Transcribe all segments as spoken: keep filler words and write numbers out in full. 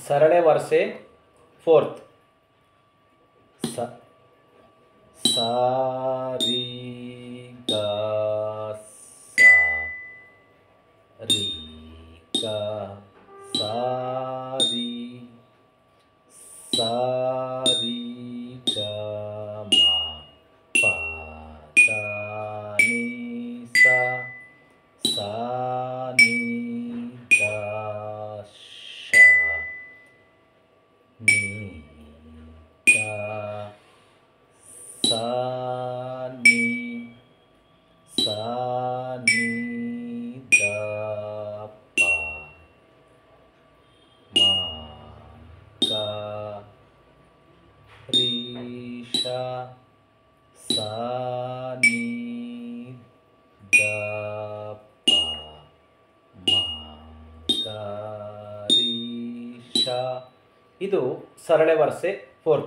सरले versus fourth सा सा री गा सा री गा सा री सा री गा मा पा दा नी सा सा नी दा शा नी दा सा नी सा नी दा पा मा गा री शा सा नी दा ಪಾ ಮಾ ಗ ರಿ ಶಾ. ಇದು ಸರಳೆ ವರ್ಸೆ ಫೋರ್ತ್.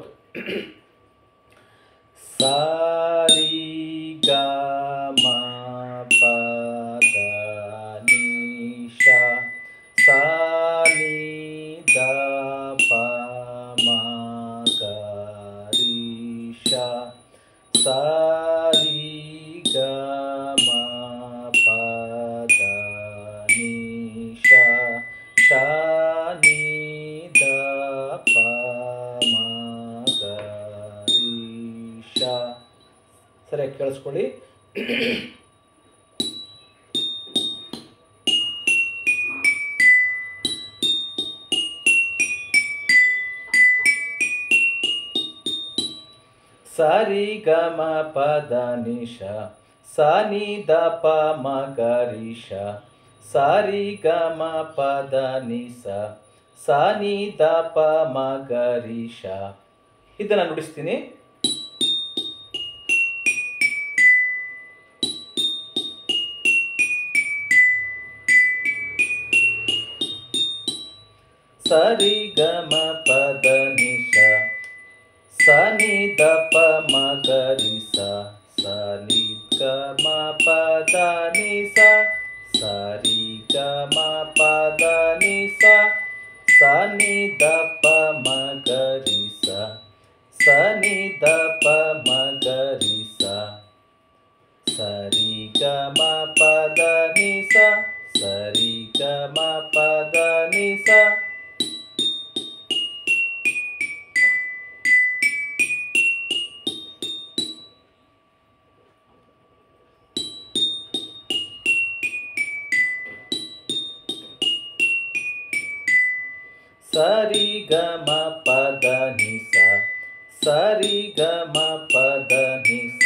ಸಾ ರಿ ಗ ಮ ಪ ದ ನಿ ಶಾ ಸಾ ನಿ ದ ಪ ಮ ಗ ರಿ ಶಾ ಸಾ ರಿ ಗ ಮ ಪ ದ ನಿ ಶಾ ಶಾ ನಿ ದ ಪ ಮ ಗ ರಿ ಶಾ. ಸರಿಯಾಗಿ ಕೇಳಿಸ್ಕೊಳ್ಳಿ. ಸ ರಿ ಗ ಮ ಪ ದ ನಿ ಶಾ ಸ ನಿ ದ ಪ ಮ ಗ ರಿ ಶಾ ಸ ರಿ ಗ ಮ ಪ ದ ನಿ ಸ ಸ ನಿ ದ ಪ ಮ ಗ ರಿ ಶಾ. ಇದನ್ನು ನುಡಿಸ್ತೀನಿ. ಸ ರಿ ಗ ಮ ಪ ದ ನಿ ಶಾ ಸ ನಿ ದ ಪ ಮ ಗ ರಿ ಸ ಸ ನಿ ಗ ಮ ಪ ದ ನಿ ಸ ಸ ರಿ ಗ ಮ ಪ ದ ನಿ ಸ ಸ ನಿ ದ ಪ ಮ ಗ ರಿ ಸ ಸ ನಿ ದ ಪ ಮ ಗ ರಿ ಸ ಸ ರಿ ಗ ಮ ಪ ದ ನಿ ಸ ಸ ರಿ ಗ ಮ ಪ ದ ನಿ ಸ. ಸ ರಿ ಗ ಮ ಪ ದ ನಿ ಸ ಸ ರಿ ಗ ಮ ಪ ದ ನಿ ಸ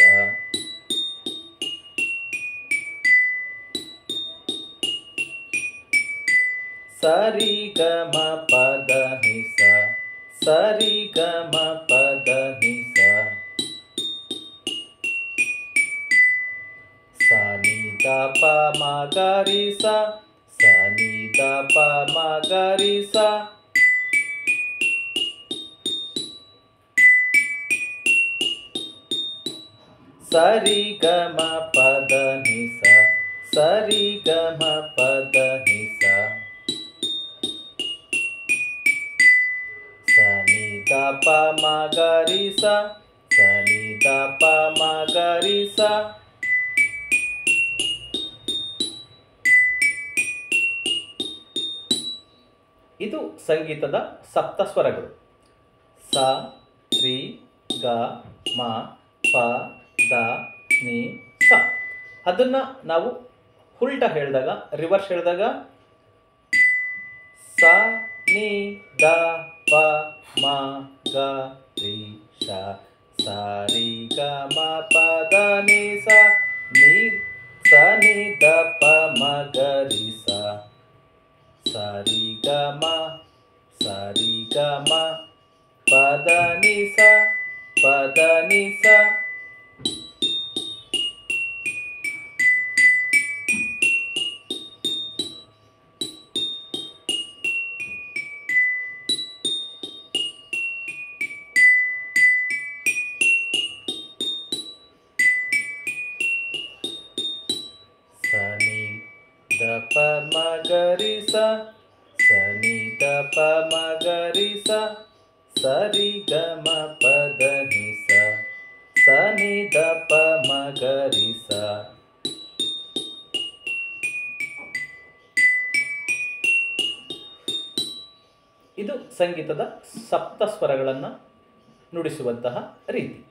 ಸ ರಿ ಗ ಮ ಪ ದ ನಿ ಸ ಸ ರಿ ಗ ಮ ಪ ದ ನಿ ಸ ಸ ನಿ ದ ಪ ಮ ಗ ರಿ ಸ ಸ ನಿ ದ ಪ ಮ ಗ ರಿ ಸ ಸ ರಿ ಗ ಮ ಪ ದ ನಿ ಸ ಸ ರಿ ಗ ಮ ಪ ದ ನಿ ಸ ಸ ನಿ ದ ಪ ಮ ಗ ರಿ ಸ ಸ ನಿ ದ ಪ ಮ ಗ ರಿ ಸ. ಇದು ಸಂಗೀತದ ಸಪ್ತ ಸ್ವರಗಳು. ಸ ರಿ ಗ ಮ ಪ ದ ನಿ ಸ. ಅದನ್ನು ನಾವು ಉಲ್ಟಾ ಹೇಳಿದಾಗ, ರಿವರ್ಸ್ ಹೇಳಿದಾಗ ಸ ನಿ ದ ಪ ಮ ಗ ರಿ ಶ ಸ ರಿ ಗ ಮ ಪ ದ ನಿ ಸ ನಿ ಸ ನಿ ದ ಪ ಮ ಗ ರಿ ಸ ಸ ರಿ ಗ ಮ ಸ ರಿ ಗ ಮ ಪ ದ ನಿ ಸ ಪ ದ ನಿ ಸ. ಸ ನಿ ದ ಪ ಮ ಗ ರಿ ಸ ಸ ನಿ ದ ಪ ಮ ಗ ರಿ ಸ ಸರಿ ಗ ಮ ಪ ದ ನಿ ಸ ಸ ನಿ ದ ಪ ಮ ಗ ರಿ ಸ. ಇದು ಸಂಗೀತದ ಸಪ್ತ ಸ್ವರಗಳನ್ನು ನುಡಿಸುವಂತಹ ರೀತಿ.